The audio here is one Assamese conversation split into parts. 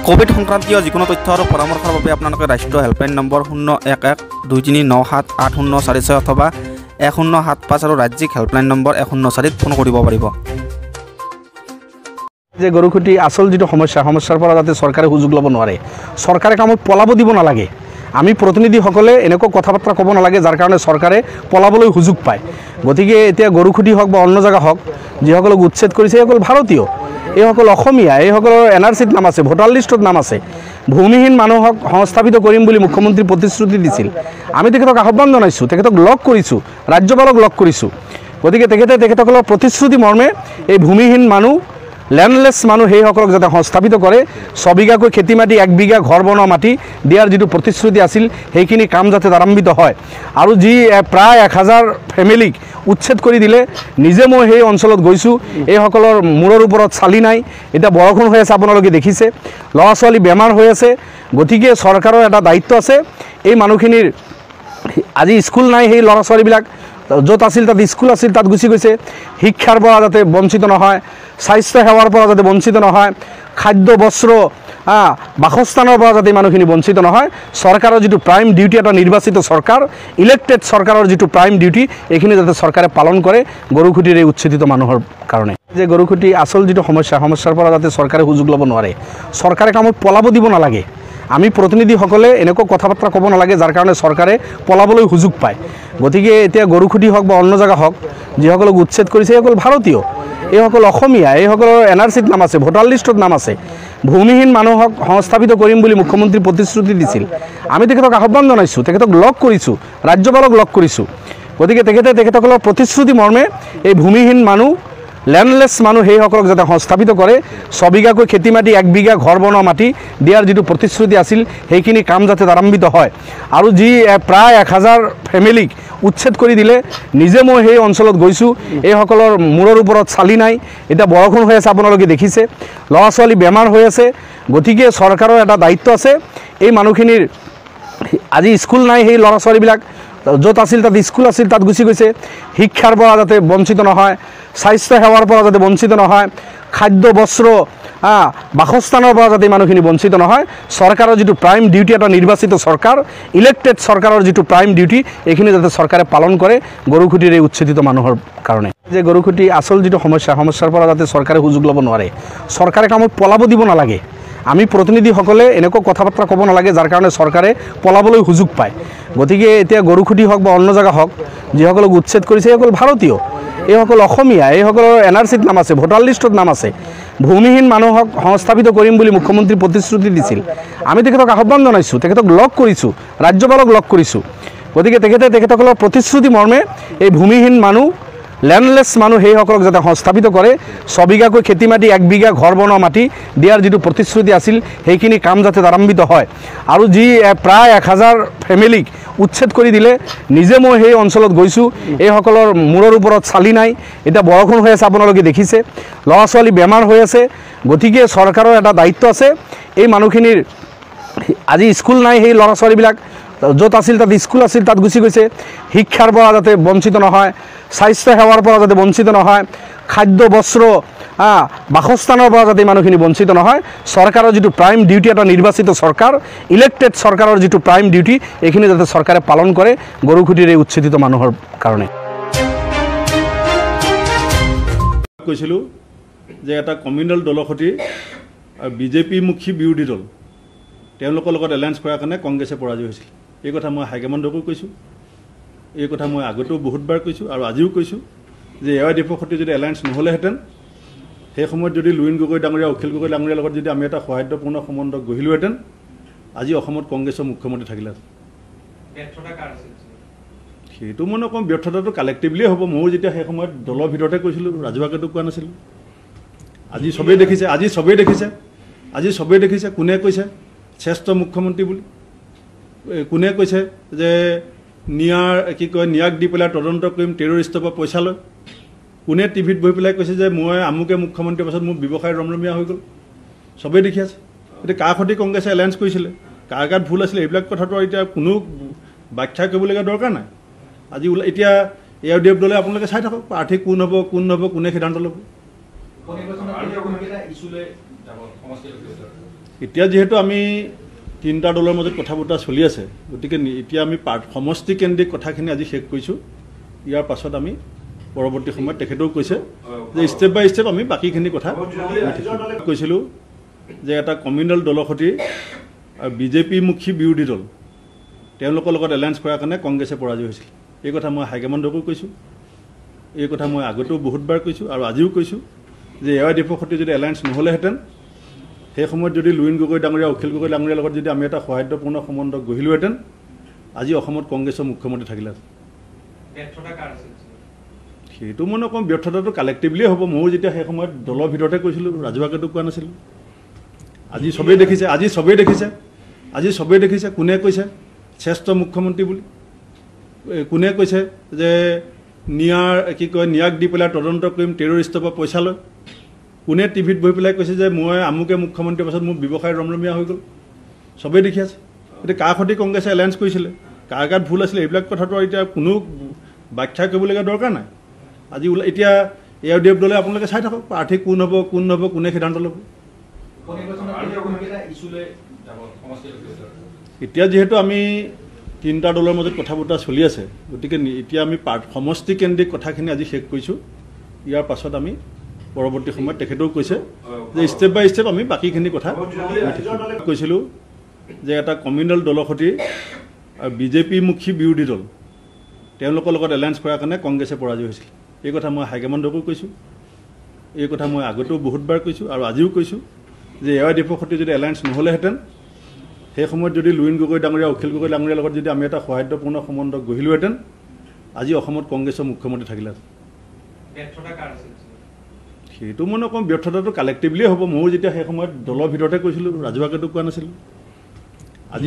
কোভিড সংক্ৰান্তীয় যিকোনো তথ্য আৰু পৰামৰ্শৰ বাবে আপোনালোকে ৰাষ্ট্ৰীয় হেল্পলাইন নম্বৰ 011-2397-8046 অথবা 1075 আৰু ৰাজ্যিক হেল্পলাইন নম্বৰ 104ত ফোন কৰিব পাৰিব। যে গৰুখুটি আচল যিটো সমস্যাৰ পৰা যাতে চৰকাৰে সুযোগ ল'ব নোৱাৰে, চৰকাৰে কামত পলাব দিব নালাগে। আমি প্ৰতিনিধিসকলে এনেকুৱা কথা বাৰ্তা ক'ব নালাগে যাৰ কাৰণে চৰকাৰে পলাবলৈ সুযোগ পায়। গতিকে এতিয়া গৰুখুটি হওক বা অন্য জেগা হওক, যিসকলক উচ্ছেদ কৰিছে সেইসকল ভাৰতীয়, এইসকল অসমীয়া, এইসকলৰ NRCত নাম আছে, ভোটাৰ লিষ্টত নাম আছে। ভূমিহীন মানুহক সংস্থাপিত কৰিম বুলি মুখ্যমন্ত্ৰী প্ৰতিশ্ৰুতি দিছিল। আমি তেখেতক আহ্বান জনাইছোঁ, তেখেতক লগ কৰিছোঁ, ৰাজ্যপালক লগ কৰিছোঁ। গতিকে তেখেতসকলৰ প্ৰতিশ্ৰুতি মৰ্মে এই ভূমিহীন মানুহ, লেণ্ডলেছ মানুহ সেইসকলক যাতে সংস্থাপিত কৰে, 6 বিঘাকৈ খেতি মাটি 1 বিঘা ঘৰ বনোৱা মাটি দিয়াৰ যিটো প্ৰতিশ্ৰুতি আছিল সেইখিনি কাম যাতে ত্বৰান্বিত হয়। আৰু যি প্ৰায় 1000 ফেমিলিক উচ্ছেদ কৰি দিলে, নিজে মই সেই অঞ্চলত গৈছোঁ, এইসকলৰ মূৰৰ ওপৰত চালি নাই। এতিয়া বৰষুণ হৈ আছে, আপোনালোকে দেখিছে, ল'ৰা ছোৱালী বেমাৰ হৈ আছে। গতিকে চৰকাৰৰ এটা দায়িত্ব আছে, এই মানুহখিনিৰ আজি স্কুল নাই, সেই ল'ৰা ছোৱালীবিলাক য'ত আছিল তাত স্কুল আছিল তাত গুচি গৈছে। শিক্ষাৰ পৰা যাতে বঞ্চিত নহয়, স্বাস্থ্য সেৱাৰ পৰা যাতে বঞ্চিত নহয়, খাদ্য বস্ত্ৰ বাসস্থানৰ পৰা যাতে মানুহখিনি বঞ্চিত নহয়। চৰকাৰৰ যিটো প্ৰাইম ডিউটি, এটা নিৰ্বাচিত চৰকাৰ, ইলেক্টেড চৰকাৰৰ যিটো প্ৰাইম ডিউটি, এইখিনি যাতে চৰকাৰে পালন কৰে গৰুখুটিৰ এই উচ্ছেদিত মানুহৰ কাৰণে। যে গৰুখুটি আচল যিটো সমস্যাৰ পৰা যাতে চৰকাৰে সুযোগ ল'ব নোৱাৰে, চৰকাৰে কামত পলাব দিব নালাগে। আমি প্ৰতিনিধিসকলে এনেকুৱা কথা বাৰ্তা ক'ব নালাগে যাৰ কাৰণে চৰকাৰে পলাবলৈ সুযোগ পায়। গতিকে এতিয়া গৰুখুটি হওক বা অন্য জেগা হওক, যিসকলক উচ্ছেদ কৰিছে সেইসকল ভাৰতীয়, এইসকল অসমীয়া, এইসকলৰ NRCত নাম আছে, ভোটাৰ লিষ্টত নাম আছে। ভূমিহীন মানুহক সংস্থাপিত কৰিম বুলি মুখ্যমন্ত্ৰী প্ৰতিশ্ৰুতি দিছিল। আমি তেখেতক আহ্বান জনাইছোঁ, তেখেতক লগ কৰিছোঁ, ৰাজ্যপালক লগ কৰিছোঁ। গতিকে তেখেতসকলৰ প্ৰতিশ্ৰুতি মৰ্মে এই ভূমিহীন মানুহ, লেণ্ডলেছ মানুহ সেইসকলক যাতে সংস্থাপিত কৰে, 6 বিঘাকৈ খেতি মাটি 1 বিঘা ঘৰ বনোৱা মাটি দিয়াৰ যিটো প্ৰতিশ্ৰুতি আছিল সেইখিনি কাম যাতে ত্বৰান্বিত হয়। আৰু যি প্ৰায় 1000 ফেমিলিক উচ্ছেদ কৰি দিলে, নিজে মই সেই অঞ্চলত গৈছোঁ, এইসকলৰ মূৰৰ ওপৰত চালি নাই। এতিয়া বৰষুণ হৈ আছে, আপোনালোকে দেখিছে, ল'ৰা ছোৱালী বেমাৰ হৈ আছে। গতিকে চৰকাৰৰ এটা দায়িত্ব আছে, এই মানুহখিনিৰ আজি স্কুল নাই, সেই ল'ৰা ছোৱালীবিলাক য'ত আছিল তাত স্কুল আছিল তাত গুচি গৈছে। শিক্ষাৰ পৰা যাতে বঞ্চিত নহয়, স্বাস্থ্য সেৱাৰ পৰা যাতে বঞ্চিত নহয়, খাদ্য বস্ত্ৰ বাসস্থানৰ পৰা যাতে মানুহখিনি বঞ্চিত নহয়। চৰকাৰৰ যিটো প্ৰাইম ডিউটি, এটা নিৰ্বাচিত চৰকাৰ, ইলেক্টেড চৰকাৰৰ যিটো প্ৰাইম ডিউটি, এইখিনি যাতে চৰকাৰে পালন কৰে গৰুখুটিৰ এই উচ্ছেদিত মানুহৰ কাৰণে। যে গৰুখুটি আচল যিটো সমস্যাৰ পৰা যাতে চৰকাৰে সুযোগ ল'ব নোৱাৰে, চৰকাৰে কামত পলাব দিব নালাগে। আমি প্ৰতিনিধিসকলে এনেকুৱা কথা বাৰ্তা ক'ব নালাগে যাৰ কাৰণে চৰকাৰে পলাবলৈ সুযোগ পায়। গতিকে এতিয়া গৰুখুটি হওক বা অন্য জেগা হওক, যিসকলক উচ্ছেদ কৰিছে সেইসকল ভাৰতীয়, এইসকল অসমীয়া, এইসকলৰ NRCত নাম আছে, ভোটাৰ লিষ্টত নাম আছে। ভূমিহীন মানুহক সংস্থাপিত কৰিম বুলি মুখ্যমন্ত্ৰী প্ৰতিশ্ৰুতি দিছিল। আমি তেখেতক আহ্বান জনাইছোঁ, তেখেতক লগ কৰিছোঁ, ৰাজ্যপালক লগ কৰিছোঁ। গতিকে তেখেতসকলৰ প্ৰতিশ্ৰুতি মৰ্মে এই ভূমিহীন মানুহ, লেণ্ডলেছ মানুহ সেইসকলক যাতে সংস্থাপিত কৰে, 6 বিঘাকৈ খেতি মাটি 1 বিঘা ঘৰ বনোৱা মাটি দিয়াৰ যিটো প্ৰতিশ্ৰুতি আছিল সেইখিনি কাম যাতে ত্বৰান্বিত হয়। আৰু যি প্ৰায় 1000 ফেমিলিক উচ্ছেদ কৰি দিলে, নিজে মই সেই অঞ্চলত গৈছোঁ, এইসকলৰ মূৰৰ ওপৰত চালি নাই। এতিয়া বৰষুণ হৈ আছে, আপোনালোকে দেখিছে, ল'ৰা ছোৱালী বেমাৰ হৈ আছে। গতিকে চৰকাৰৰ এটা দায়িত্ব আছে, এই মানুহখিনিৰ আজি স্কুল নাই, সেই ল'ৰা ছোৱালীবিলাক য'ত আছিল তাত স্কুল আছিল তাত গুচি গৈছে। শিক্ষাৰ পৰা যাতে বঞ্চিত নহয়, স্বাস্থ্য সেৱাৰ পৰা যাতে বঞ্চিত নহয়, খাদ্য বস্ত্ৰ বাসস্থানৰ পৰা যাতে মানুহখিনি বঞ্চিত নহয়। চৰকাৰৰ যিটো প্ৰাইম ডিউটি, এটা নিৰ্বাচিত চৰকাৰ, ইলেক্টেড চৰকাৰৰ যিটো প্ৰাইম ডিউটি, এইখিনি যাতে চৰকাৰে পালন কৰে গৰুখুটিৰ এই উচ্ছেদিত মানুহৰ কাৰণে। কৈছিলোঁ যে এটা কমিউনেল দলৰ সৈতে BJP মুখী বিৰোধী দল, তেওঁলোকৰ লগত এলায়েন্স কৰাৰ কাৰণে কংগ্ৰেছে পৰাজয় হৈছিল। এই কথা মই হাইকমাণ্ডকো কৈছোঁ, এই কথা মই আগতেও বহুতবাৰ কৈছোঁ আৰু আজিও কৈছোঁ যে AIDFৰ সৈতে যদি এলায়েন্স নহ'লেহেঁতেন, সেই সময়ত যদি লুইন গগৈ ডাঙৰীয়া, অখিল গগৈ ডাঙৰীয়াৰ লগত যদি আমি এটা সৌহাৰ্দ্যপূৰ্ণ সম্বন্ধ গঢ়িলোহেঁতেন, আজি অসমত কংগ্ৰেছৰ মুখ্যমন্ত্ৰী থাকিলেহেঁতেন। সেইটো মই নকওঁ, ব্যৰ্থতাটো কালেক্টিভলিয়ে হ'ব। ময়ো যেতিয়া সেই সময়ত দলৰ ভিতৰতে কৈছিলোঁ, ৰাজহুৱাকেতো কোৱা নাছিলোঁ। আজি চবেই দেখিছে, কোনে কৈছে শ্ৰেষ্ঠ মুখ্যমন্ত্ৰী বুলি, কোনে কৈছে যে ন্যাক দি পেলাই তদন্ত কৰিম, টেৰৰিষ্টৰ পৰা পইচা লয়, কোনে টিভিত বহি পেলাই কৈছে যে মই আমুকে মুখ্যমন্ত্ৰীৰ পাছত মোৰ ব্যৱসায় ৰমৰমীয়া হৈ গ'ল, চবেই দেখি আছে। এতিয়া কাৰ সৈতে কংগ্ৰেছে এলায়েন্স কৰিছিলে, কাৰ গাত ভুল আছিলে, এইবিলাক কথাটো এতিয়া কোনো ব্যাখ্যা কৰিবলগীয়া দৰকাৰ নাই। আজি এতিয়া AIDF দলে আপোনালোকে চাই থাকক, প্ৰাৰ্থী কোন হ'ব, কোনে সিদ্ধান্ত ল'ব। এতিয়া যিহেতু আমি তিনিটা দলৰ মাজত কথা বতৰা চলি আছে, গতিকে এতিয়া আমি সমষ্টি কেন্দ্ৰিক কথাখিনি আজি শেষ কৰিছোঁ। ইয়াৰ পাছত আমি পৰৱৰ্তী সময়ত তেখেতেও কৈছে যে ষ্টেপ বাই ষ্টেপ আমি বাকীখিনি কথা কৈছিলোঁ যে এটা কমিউনেল দলৰ সৈতে আৰু বিজেপিমুখী বিৰোধী দল তেওঁলোকৰ লগত এলায়েন্স কৰাৰ কাৰণে কংগ্ৰেছে পৰাজয় হৈছিল। এই কথা মই হাইকমাণ্ডকো কৈছোঁ, এই কথা মই আগতেও বহুতবাৰ কৈছোঁ আৰু আজিও কৈছোঁ যে AIDFৰ সৈতে যদি এলায়েন্স নহ'লেহেঁতেন, সেই সময়ত যদি লুইন গগৈ ডাঙৰীয়া, অখিল গগৈ ডাঙৰীয়াৰ লগত যদি আমি এটা সৌহাৰ্দ্যপূৰ্ণ সম্বন্ধ গঢ়িলোহেঁতেন, আজি অসমত কংগ্ৰেছৰ মুখ্যমন্ত্ৰী থাকিলেহেঁতেন। সেইটো মই নকওঁ, ব্যৰ্থতাটো কালেক্টিভলিয়ে হ'ব। ময়ো যেতিয়া সেই সময়ত দলৰ ভিতৰতে কৈছিলোঁ, ৰাজহুৱাকেতো কোৱা নাছিলোঁ। আজি চবেই দেখিছে কোনে কৈছে শ্ৰেষ্ঠ মুখ্যমন্ত্ৰী বুলি, কোনে কৈছে যে ন্যাক দি পেলাই তদন্ত কৰিম, টেৰৰিষ্টৰ পৰা পইচা লয়, কোনে টিভিত বহি পেলাই কৈছে যে মই আমুকে মুখ্যমন্ত্ৰীৰ পাছত মোৰ ব্যৱসায় ৰমৰমীয়া হৈ গ'ল, চবেই দেখি আছে। এতিয়া কাৰ সৈতে কংগ্ৰেছে এলায়েন্স কৰিছিলে, কাৰ গাত ভুল আছিলে, এইবিলাক কথাটো এতিয়া কোনো ব্যাখ্যা কৰিবলগীয়া দৰকাৰ নাই। আজি এতিয়া AIDF দলে আপোনালোকে চাই থাকক, প্ৰাৰ্থী কোন হ'ব কোনে সিদ্ধান্ত ল'ব। এতিয়া যিহেতু আমি তিনিটা দলৰ মাজত কথা বতৰা চলি আছে, গতিকে এতিয়া আমি সমষ্টি কেন্দ্ৰিক কথাখিনি আজি শেষ কৰিছোঁ। ইয়াৰ পাছত আমি পৰৱৰ্তী সময়ত তেখেতেও কৈছে যে ষ্টেপ বাই ষ্টেপ আমি বাকীখিনি কথা কৈছিলোঁ যে এটা কমিউনেল দলৰ সৈতে আৰু বিজেপিমুখী বিৰোধী দল তেওঁলোকৰ লগত এলায়েন্স কৰাৰ কাৰণে কংগ্ৰেছে পৰাজয় হৈছিল। এই কথা মই হাইকমাণ্ডকো কৈছোঁ, এই কথা মই আগতেও বহুতবাৰ কৈছোঁ আৰু আজিও কৈছোঁ যে AIDFৰ সৈতে যদি এলায়েন্স নহ'লেহেঁতেন, সেই সময়ত যদি লুইন গগৈ ডাঙৰীয়া, অখিল গগৈ ডাঙৰীয়াৰ লগত যদি আমি এটা সৌহাৰ্দ্যপূৰ্ণ সম্বন্ধ গঢ়িলোহেঁতেন, আজি অসমত কংগ্ৰেছৰ মুখ্যমন্ত্ৰী থাকিলেহেঁতেন। সেইটো মই নকওঁ, ব্যৰ্থতাটো কালেক্টিভলিয়ে হ'ব। ময়ো যেতিয়া সেই সময়ত দলৰ ভিতৰতে কৈছিলোঁ, ৰাজহুৱাকেতো কোৱা নাছিলোঁ। আজি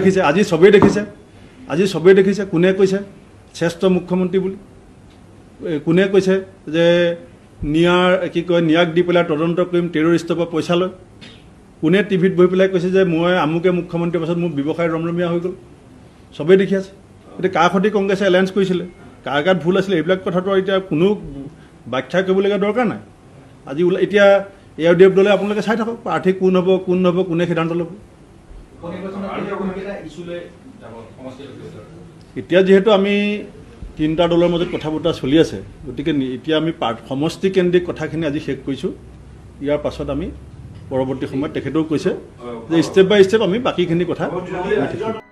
চবেই দেখিছে কোনে কৈছে শ্ৰেষ্ঠ মুখ্যমন্ত্ৰী বুলি, কোনে কৈছে যে ন্যাক দি পেলাই তদন্ত কৰিম, টেৰৰিষ্টৰ পৰা পইচা লয়, কোনে টিভিত বহি পেলাই কৈছে যে মই আমুকে মুখ্যমন্ত্ৰীৰ পাছত মোৰ ব্যৱসায় ৰমৰমীয়া হৈ গ'ল, চবেই দেখি আছে। এতিয়া কাৰ সৈতে কংগ্ৰেছে এলায়েন্স কৰিছিলে, কাৰ গাত ভুল আছিলে, এইবিলাক কথাটো এতিয়া কোনো ব্যাখ্যা কৰিবলগীয়া দৰকাৰ নাই। আজি এতিয়া AIDF দলে আপোনালোকে চাই থাকক, প্ৰাৰ্থী কোন হ'ব কোনে সিদ্ধান্ত ল'ব। এতিয়া যিহেতু আমি তিনিটা দলৰ মাজত কথা বতৰা চলি আছে, গতিকে এতিয়া আমি সমষ্টি কেন্দ্ৰিক কথাখিনি আজি শেষ কৰিছোঁ। ইয়াৰ পাছত আমি পৰৱৰ্তী সময়ত তেখেতেও কৈছে যে ষ্টেপ বাই ষ্টেপ আমি বাকীখিনি কথা